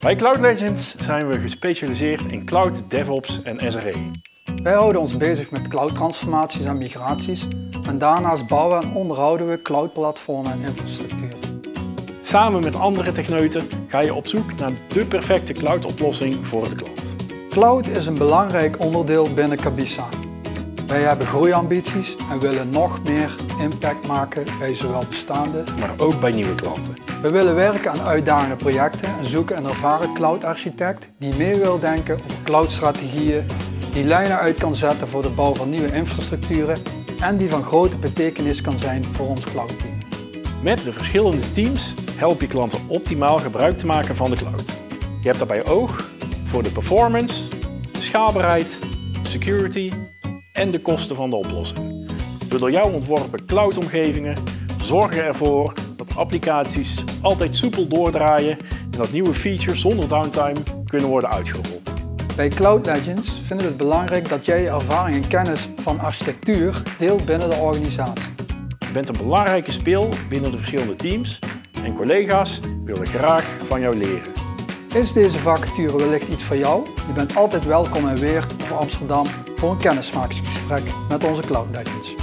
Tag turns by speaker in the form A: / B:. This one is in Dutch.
A: Bij Cloud Legends zijn we gespecialiseerd in cloud, DevOps en SRE.
B: Wij houden ons bezig met cloud-transformaties en migraties en daarnaast bouwen en onderhouden we cloud-platformen en infrastructuur.
A: Samen met andere techneuten ga je op zoek naar de perfecte cloud-oplossing voor de klant.
B: Cloud is een belangrijk onderdeel binnen Cabisa. Wij hebben groeiambities en willen nog meer impact maken bij zowel bestaande,
A: Maar ook bij nieuwe klanten.
B: We willen werken aan uitdagende projecten en zoeken een ervaren cloud-architect die mee wil denken over cloud-strategieën, die lijnen uit kan zetten voor de bouw van nieuwe infrastructuren en die van grote betekenis kan zijn voor ons cloud-team.
A: Met de verschillende teams help je klanten optimaal gebruik te maken van de cloud. Je hebt daarbij oog voor de performance, de schaalbaarheid, security en de kosten van de oplossing. De door jou ontworpen cloud-omgevingen zorgen ervoor dat applicaties altijd soepel doordraaien en dat nieuwe features zonder downtime kunnen worden uitgerold.
B: Bij Cloud Legends vinden we het belangrijk dat jij je ervaring en kennis van architectuur deelt binnen de organisatie.
A: Je bent een belangrijke speel binnen de verschillende teams en collega's willen graag van jou leren.
B: Is deze vacature wellicht iets voor jou? Je bent altijd welkom in Weert of Amsterdam voor een kennismakingsgesprek met onze Cloud Legends.